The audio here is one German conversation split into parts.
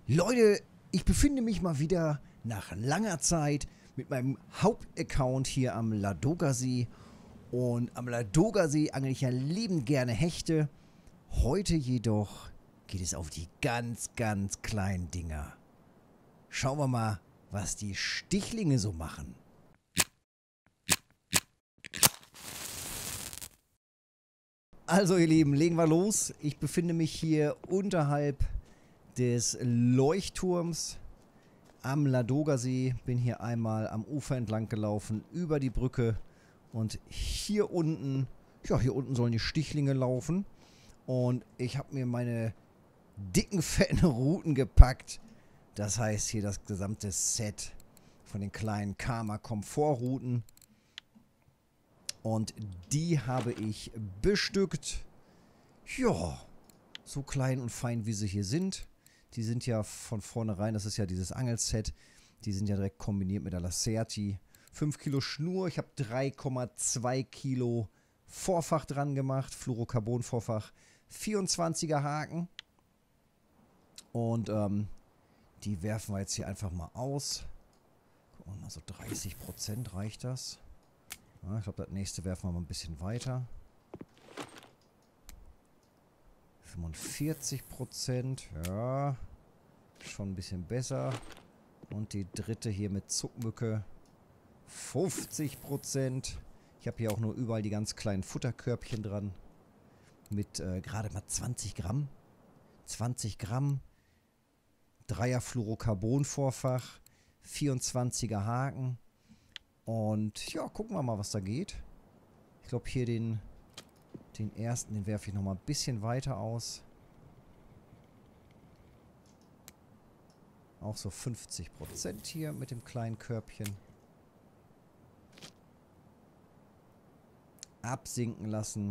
Leute, ich befinde mich mal wieder nach langer Zeit mit meinem Hauptaccount hier am Ladoga-See. Und am Ladoga-See angle ich ja liebend gerne Hechte. Heute jedoch geht es auf die ganz, ganz kleinen Dinger. Schauen wir mal, was die Stichlinge so machen. Also ihr Lieben, legen wir los. Ich befinde mich hier unterhalb des Leuchtturms am Ladoga-See. Bin hier einmal am Ufer entlang gelaufen, über die Brücke. Und hier unten, ja, hier unten sollen die Stichlinge laufen. Und ich habe mir meine dicken, fetten Routen gepackt. Das heißt hier das gesamte Set von den kleinen Karma-Komfort-Routen. Und die habe ich bestückt. Ja, so klein und fein wie sie hier sind. Die sind ja von vornherein, das ist ja dieses Angelset, die sind ja direkt kombiniert mit der Lacerti. 5 Kilo Schnur, ich habe 3,2 Kilo Vorfach dran gemacht, Fluorocarbon-Vorfach, 24er Haken. Und die werfen wir jetzt hier einfach mal aus. Gucken wir mal, so 30% reicht das. Ja, ich glaube, das nächste werfen wir mal ein bisschen weiter. 45%, ja, schon ein bisschen besser. Und die dritte hier mit Zuckmücke, 50%. Ich habe hier auch nur überall die ganz kleinen Futterkörbchen dran. Mit gerade mal 20 Gramm. 20 Gramm. 3er Fluorocarbon-Vorfach. 24er Haken. Und ja, gucken wir mal, was da geht. Ich glaube, hier den ersten, den werfe ich nochmal ein bisschen weiter aus. Auch so 50% hier mit dem kleinen Körbchen. Absinken lassen.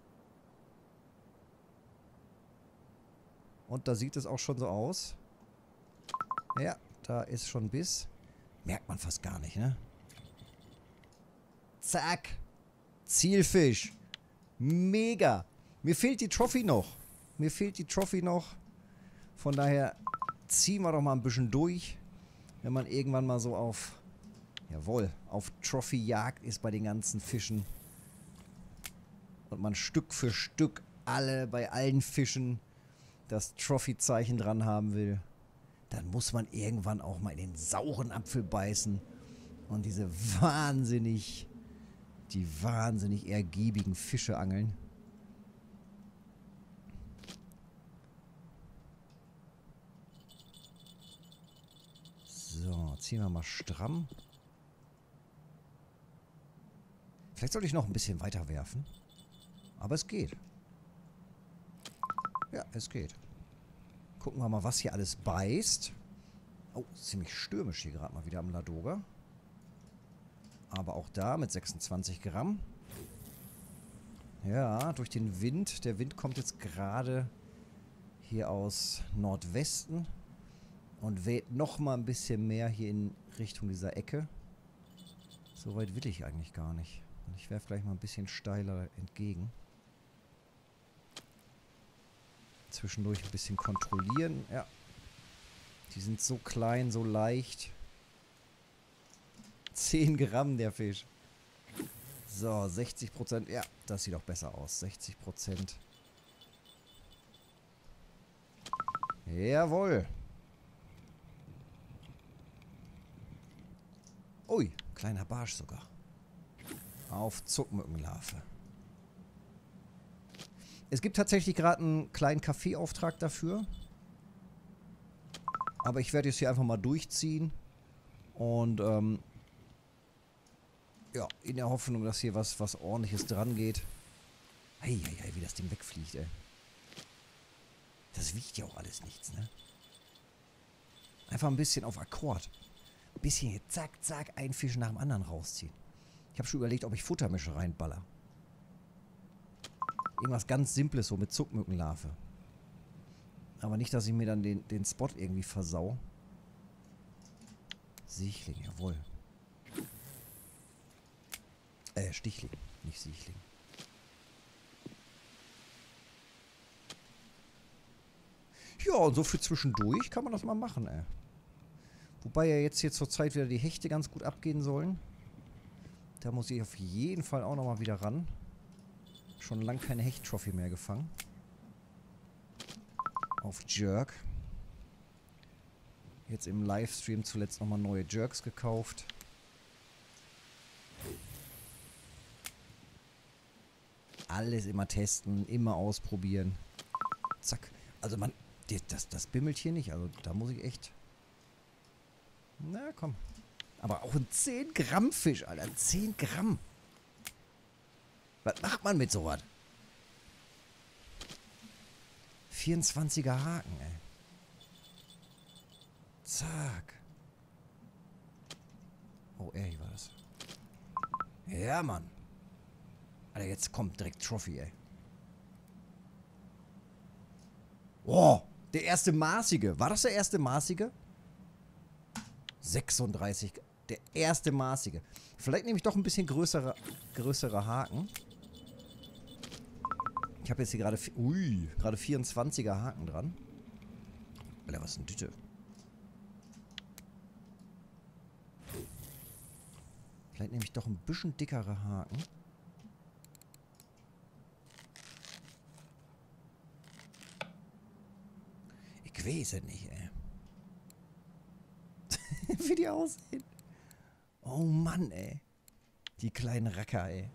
Und da sieht es auch schon so aus. Ja, da ist schon Biss. Merkt man fast gar nicht, ne? Zack. Zielfisch. Mega. Mir fehlt die Trophy noch. Mir fehlt die Trophy noch. Von daher ziehen wir doch mal ein bisschen durch. Wenn man irgendwann mal so auf, jawohl, auf Trophy-Jagd ist bei den ganzen Fischen. Und man Stück für Stück bei allen Fischen das Trophy-Zeichen dran haben will. Dann muss man irgendwann auch mal in den sauren Apfel beißen. Und die wahnsinnig ergiebigen Fische angeln. So, ziehen wir mal stramm. Vielleicht sollte ich noch ein bisschen weiter werfen. Aber es geht. Ja, es geht. Gucken wir mal, was hier alles beißt. Oh, ziemlich stürmisch hier gerade mal wieder am Ladoga. Aber auch da mit 26 Gramm. Ja, durch den Wind. Der Wind kommt jetzt gerade hier aus Nordwesten. Und weht nochmal ein bisschen mehr hier in Richtung dieser Ecke. So weit will ich eigentlich gar nicht. Ich werfe gleich mal ein bisschen steiler entgegen. Zwischendurch ein bisschen kontrollieren. Ja. Die sind so klein, so leicht. 10 Gramm der Fisch. So, 60%. Ja, das sieht auch besser aus. 60%. Jawohl. Ui, kleiner Barsch sogar. Auf Zuckmückenlarve. Es gibt tatsächlich gerade einen kleinen Kaffeeauftrag dafür. Aber ich werde jetzt hier einfach mal durchziehen. Und, ja, in der Hoffnung, dass hier was Ordentliches dran geht. Hey, wie das Ding wegfliegt, ey. Das wiegt ja auch alles nichts, ne? Einfach ein bisschen auf Akkord. Ein bisschen hier, zack, zack, einen Fisch nach dem anderen rausziehen. Ich habe schon überlegt, ob ich Futtermische reinballer. Irgendwas ganz Simples, so mit Zuckmückenlarve. Aber nicht, dass ich mir dann den Spot irgendwie versau. Siechling, jawohl. Stichling, nicht Siechling. Ja, und so für zwischendurch kann man das mal machen, ey. Wobei ja jetzt hier zur Zeit wieder die Hechte ganz gut abgehen sollen. Da muss ich auf jeden Fall auch nochmal wieder ran. Schon lange keine Hecht-Trophy mehr gefangen. Auf Jerk. Jetzt im Livestream zuletzt nochmal neue Jerks gekauft. Alles immer testen, immer ausprobieren. Zack. Also man, das bimmelt hier nicht. Also da muss ich echt... Na komm. Aber auch ein 10 Gramm Fisch, Alter. 10 Gramm. Was macht man mit sowas? 24er Haken, ey. Zack. Oh, hier war das. Ja, Mann. Alter, jetzt kommt direkt Trophy, ey. Oh, der erste maßige. War das der erste maßige? 36. Der erste maßige. Vielleicht nehme ich doch ein bisschen größere Haken. Ich habe jetzt hier gerade... gerade 24er Haken dran. Alter, was ist denn Düte? Vielleicht nehme ich doch ein bisschen dickere Haken. Ich weiß es nicht, ey. Wie die aussehen. Oh Mann, ey. Die kleinen Racker, ey.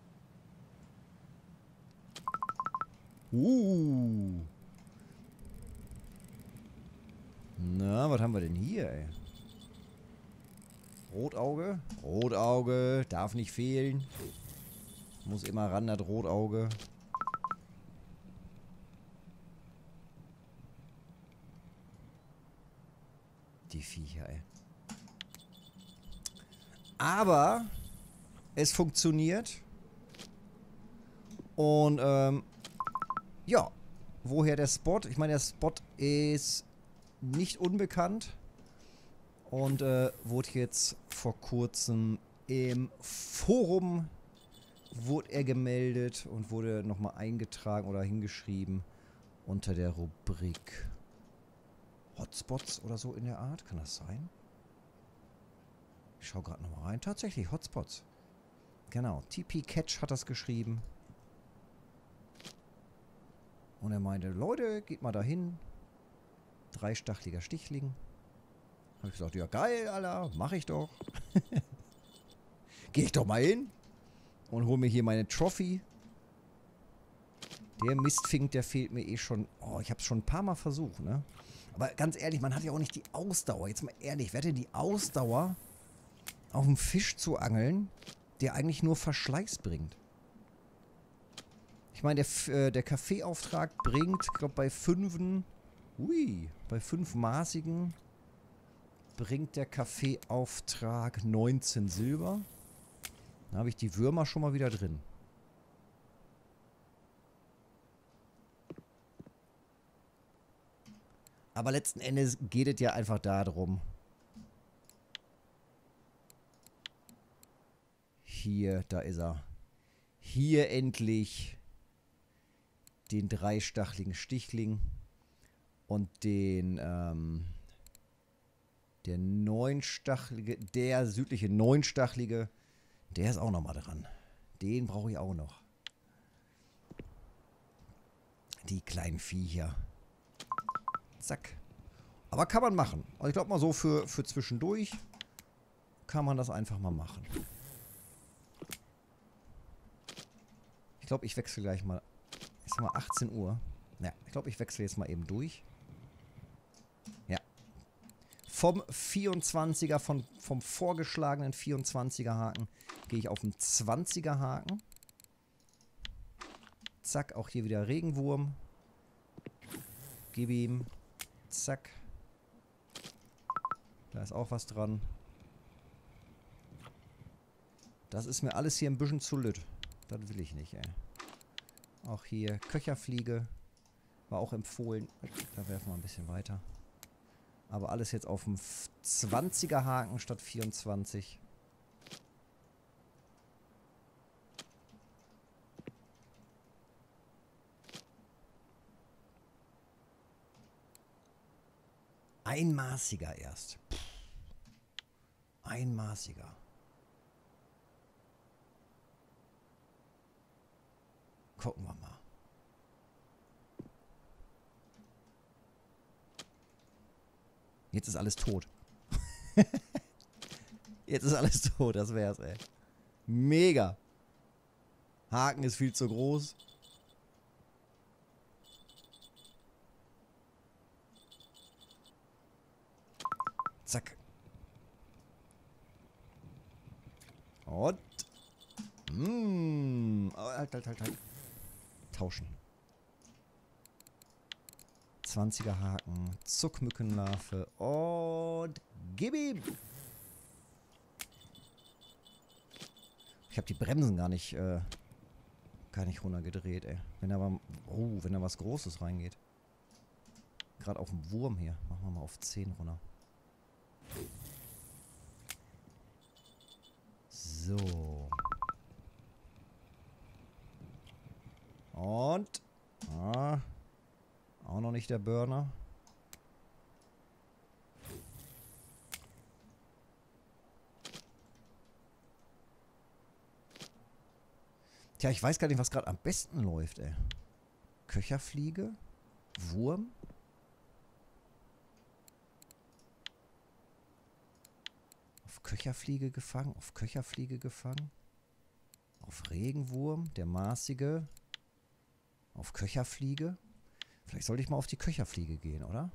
Na, was haben wir denn hier, ey? Rotauge. Rotauge. Darf nicht fehlen. Muss immer ran, das Rotauge. Die Viecher, ey. Aber es funktioniert. Und, ja. Woher der Spot? Ich meine, der Spot ist nicht unbekannt. Und wurde jetzt vor kurzem im Forum wurde er gemeldet und wurde nochmal eingetragen oder hingeschrieben unter der Rubrik Hotspots oder so in der Art. Kann das sein? Ich schaue gerade nochmal rein. Tatsächlich, Hotspots. Genau, TP Catch hat das geschrieben. Und er meinte, Leute, geht mal dahin. 3-stacheliger Stichling. Habe ich gesagt, ja geil, Alter, mach ich doch. Geh ich doch mal hin und hol mir hier meine Trophy. Der Mistfink, der fehlt mir eh schon. Oh, ich habe es schon ein paar Mal versucht, ne? Aber ganz ehrlich, man hat ja auch nicht die Ausdauer. Jetzt mal ehrlich, wer hat denn die Ausdauer, auf einen Fisch zu angeln, der eigentlich nur Verschleiß bringt? Ich meine, der Kaffeeauftrag bringt, ich glaube bei 5... bei 5 maßigen bringt der Kaffeeauftrag 19 Silber. Da habe ich die Würmer schon mal wieder drin. Aber letzten Endes geht es ja einfach darum, hier, da ist er, hier endlich den 3-stacheligen Stichling und den, der 9-stachelige, der südliche 9-stachelige, der ist auch noch mal dran. Den brauche ich auch noch. Die kleinen Viecher. Zack. Aber kann man machen. Also ich glaube mal so für zwischendurch kann man das einfach mal machen. Ich glaube, ich wechsle gleich mal. Jetzt haben wir 18 Uhr. Ja, ich glaube, ich wechsle jetzt mal eben durch. Ja. Vom 24er, vom vorgeschlagenen 24er Haken gehe ich auf den 20er Haken. Zack, auch hier wieder Regenwurm. Gib ihm. Zack. Da ist auch was dran. Das ist mir alles hier ein bisschen zu lütt. Das will ich nicht, ey. Auch hier Köcherfliege. War auch empfohlen. Da werfen wir ein bisschen weiter. Aber alles jetzt auf dem 20er Haken statt 24. Einmaßiger erst. Einmaßiger. Gucken wir mal. Jetzt ist alles tot. Jetzt ist alles tot, das wär's, ey. Mega. Haken ist viel zu groß. Zack. Und. Halt. Tauschen. 20er Haken. Zuckmückenlarve. Und. Gib ihm! Ich habe die Bremsen gar nicht runtergedreht, ey. Wenn da was Großes reingeht. Gerade auf dem Wurm hier. Machen wir mal auf 10 runter. So. Und. Auch noch nicht der Burner. Tja, ich weiß gar nicht, was gerade am besten läuft, ey. Köcherfliege? Wurm? Auf Köcherfliege gefangen? Auf Köcherfliege gefangen? Auf Regenwurm? Der maßige? Auf Köcherfliege? Vielleicht sollte ich mal auf die Köcherfliege gehen, oder?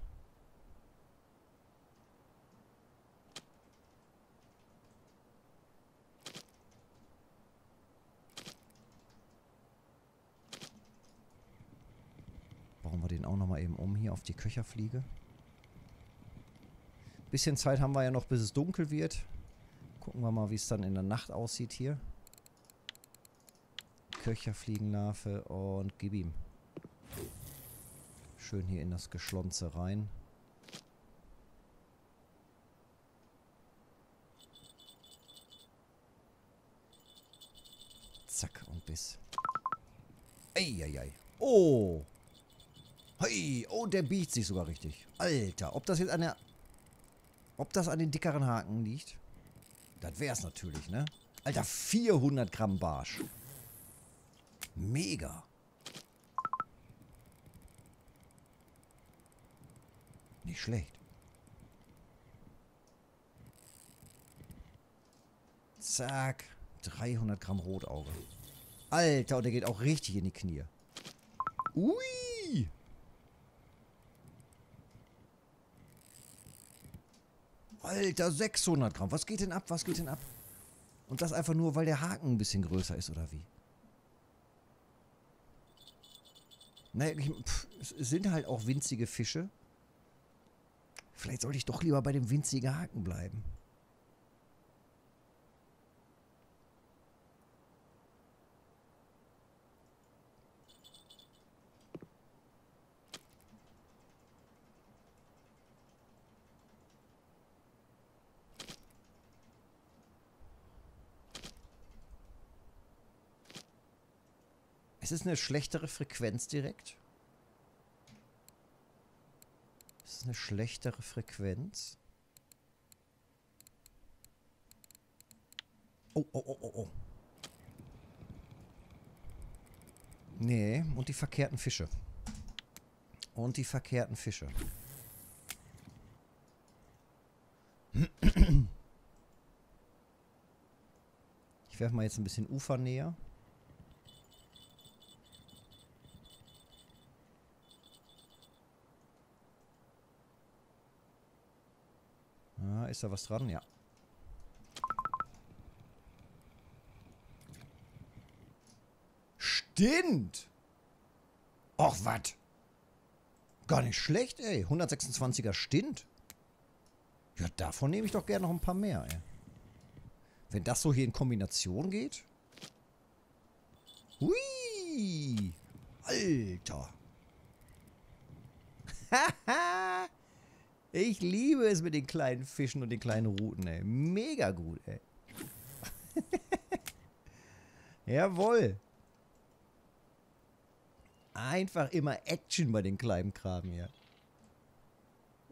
Bauen wir den auch nochmal eben um hier auf die Köcherfliege. Bisschen Zeit haben wir ja noch, bis es dunkel wird. Gucken wir mal, wie es dann in der Nacht aussieht hier. Köcherfliegenlarve und gib ihm. Schön hier in das Geschlonze rein. Zack und Biss. Eieiei. Oh. Hey. Oh, der biegt sich sogar richtig. Alter, ob das jetzt an den dickeren Haken liegt? Das wär's natürlich, ne? Alter, 400 Gramm Barsch. Mega. Nicht schlecht. Zack. 300 Gramm Rotauge. Alter, und der geht auch richtig in die Knie. Ui. Alter, 600 Gramm. Was geht denn ab? Was geht denn ab? Und das einfach nur, weil der Haken ein bisschen größer ist, oder wie? Naja, es sind halt auch winzige Fische. Vielleicht sollte ich doch lieber bei dem winzigen Haken bleiben. Es ist eine schlechtere Frequenz direkt. Es ist eine schlechtere Frequenz. Oh. Nee, und die verkehrten Fische. Und die verkehrten Fische. Ich werfe mal jetzt ein bisschen Ufer näher. Ah, ist da was dran? Ja. Stimmt! Och, was? Gar nicht schlecht, ey. 126er Stint. Ja, davon nehme ich doch gerne noch ein paar mehr, ey. Wenn das so hier in Kombination geht. Hui! Alter! Haha! Ich liebe es mit den kleinen Fischen und den kleinen Ruten, ey. Mega gut, ey. Jawohl. Einfach immer Action bei den kleinen Kram hier.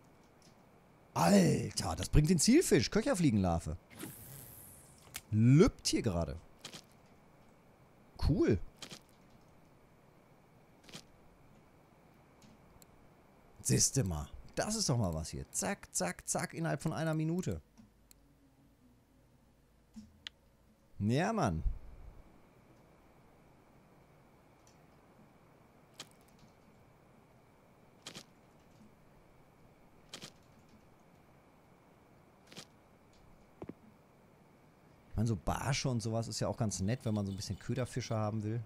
Alter, das bringt den Zielfisch. Köcherfliegenlarve. Lübt hier gerade. Cool. Siehste mal. Das ist doch mal was hier. Zack, zack, zack, innerhalb von einer Minute. Ja, Mann. Ich meine, so Barsche und sowas ist ja auch ganz nett, wenn man so ein bisschen Köderfische haben will.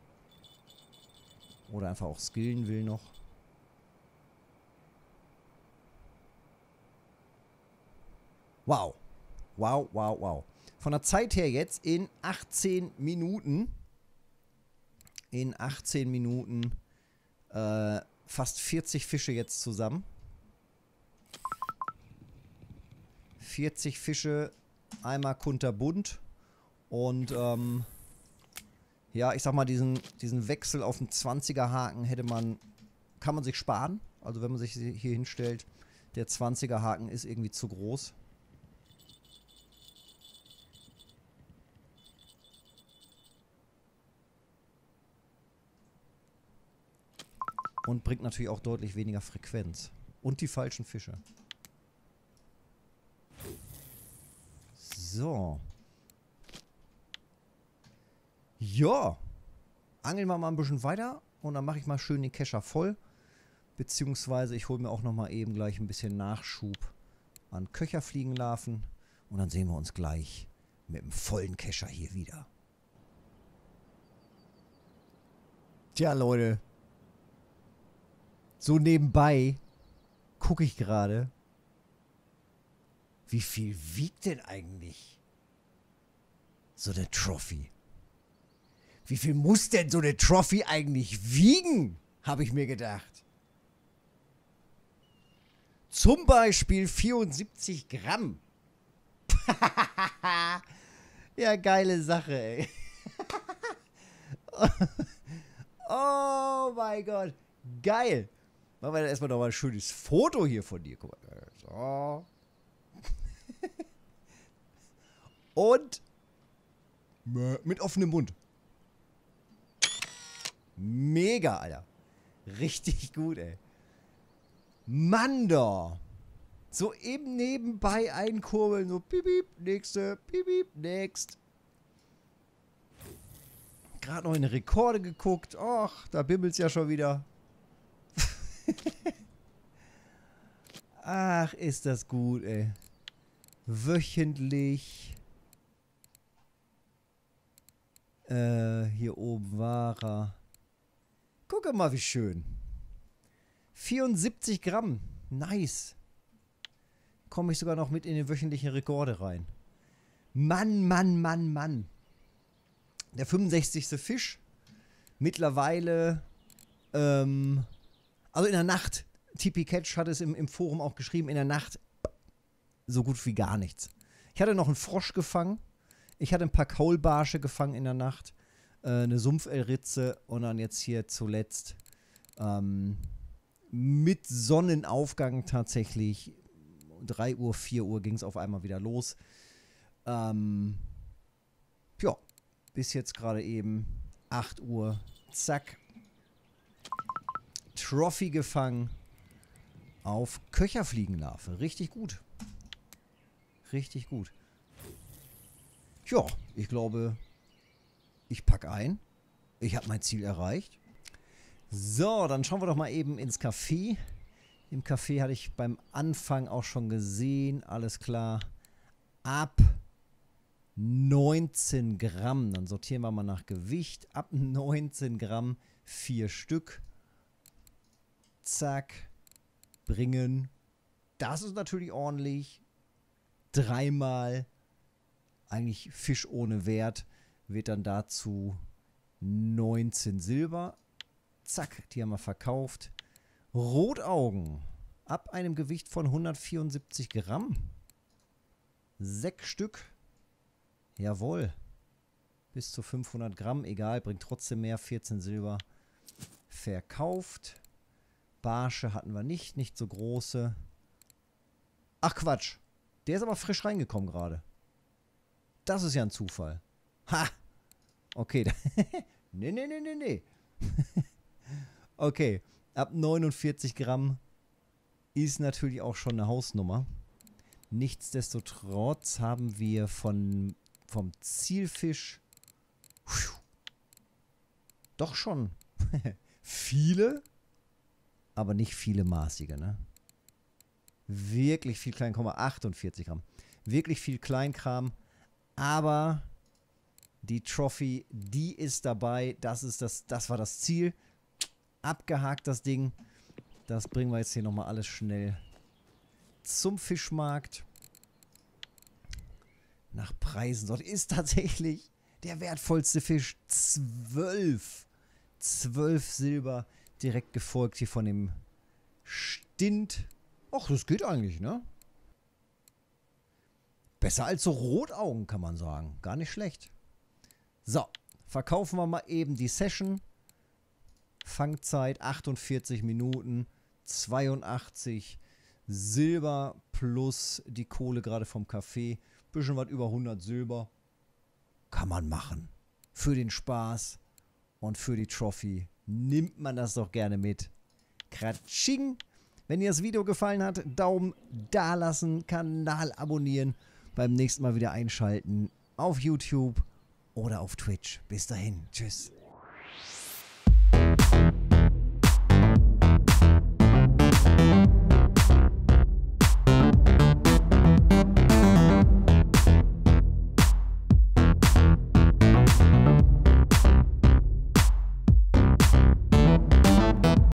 Oder einfach auch skillen will noch. Wow. Wow, wow, wow. Von der Zeit her jetzt in 18 Minuten. In 18 Minuten fast 40 Fische jetzt zusammen. 40 Fische, einmal kunterbunt. Und ja, ich sag mal, diesen Wechsel auf den 20er Haken kann man sich sparen. Also wenn man sich hier hinstellt, der 20er Haken ist irgendwie zu groß. Und bringt natürlich auch deutlich weniger Frequenz. Und die falschen Fische. So. Ja. Angeln wir mal ein bisschen weiter. Und dann mache ich mal schön den Kescher voll. Beziehungsweise ich hole mir auch nochmal eben gleich ein bisschen Nachschub an Köcherfliegenlarven. Und dann sehen wir uns gleich mit dem vollen Kescher hier wieder. Tja, Leute. So nebenbei gucke ich gerade, wie viel wiegt denn eigentlich so eine Trophy? Wie viel muss denn so eine Trophy eigentlich wiegen, habe ich mir gedacht. Zum Beispiel 74 Gramm. Ja, geile Sache, ey. Oh mein Gott, geil. Machen wir dann erstmal noch mal ein schönes Foto hier von dir. Guck mal. So. Und mit offenem Mund. Mega, Alter. Richtig gut, ey. Mando. So eben nebenbei einkurbeln. So piep, piep, nächste, piep, piep, next. Gerade noch in die Rekorde geguckt. Och, da bimmelt's ja schon wieder. Ach, ist das gut, ey. Wöchentlich. Hier oben war er. Gucke mal, wie schön. 74 Gramm. Nice. Komme ich sogar noch mit in den wöchentlichen Rekorde rein. Mann, Mann, Mann, Mann. Der 65. Fisch. Mittlerweile, also in der Nacht. TP Catch hat es im Forum auch geschrieben, in der Nacht so gut wie gar nichts. Ich hatte noch einen Frosch gefangen. Ich hatte ein paar Kaulbarsche gefangen in der Nacht. Eine Sumpfelritze und dann jetzt hier zuletzt mit Sonnenaufgang tatsächlich 3 Uhr, 4 Uhr ging es auf einmal wieder los. Ja, bis jetzt gerade eben 8 Uhr. Zack. Trophy gefangen auf Köcherfliegenlarve. Richtig gut. Richtig gut. Ja, ich glaube, ich packe ein. Ich habe mein Ziel erreicht. So, dann schauen wir doch mal eben ins Café. Im Café hatte ich beim Anfang auch schon gesehen. Alles klar. Ab 19 Gramm. Dann sortieren wir mal nach Gewicht. Ab 19 Gramm 4 Stück. Zack. Bringen. Das ist natürlich ordentlich. Dreimal. Eigentlich Fisch ohne Wert. Wird dann dazu 19 Silber. Zack, die haben wir verkauft. Rotaugen. Ab einem Gewicht von 174 Gramm. 6 Stück. Jawohl. Bis zu 500 Gramm. Egal, bringt trotzdem mehr. 14 Silber. Verkauft. Barsche hatten wir nicht. Nicht so große. Ach Quatsch. Der ist aber frisch reingekommen gerade. Das ist ja ein Zufall. Ha! Okay. Nee. Okay. Ab 49 Gramm ist natürlich auch schon eine Hausnummer. Nichtsdestotrotz haben wir vom Zielfisch doch schon viele, aber nicht viele maßige, ne? Wirklich viel Klein, 48 Gramm. Wirklich viel Kleinkram, aber die Trophy, die ist dabei. Das war das Ziel. Abgehakt das Ding. Das bringen wir jetzt hier nochmal alles schnell zum Fischmarkt. Nach Preisen. Dort ist tatsächlich der wertvollste Fisch 12 Silber. Direkt gefolgt hier von dem Stint. Ach, das geht eigentlich, ne? Besser als so Rotaugen, kann man sagen. Gar nicht schlecht. So, verkaufen wir mal eben die Session. Fangzeit 48 Minuten, 82 Silber plus die Kohle gerade vom Kaffee. Bisschen was über 100 Silber. Kann man machen. Für den Spaß und für die Trophy nimmt man das doch gerne mit. Kratsching! Wenn dir das Video gefallen hat, Daumen da lassen, Kanal abonnieren. Beim nächsten Mal wieder einschalten auf YouTube oder auf Twitch. Bis dahin. Tschüss.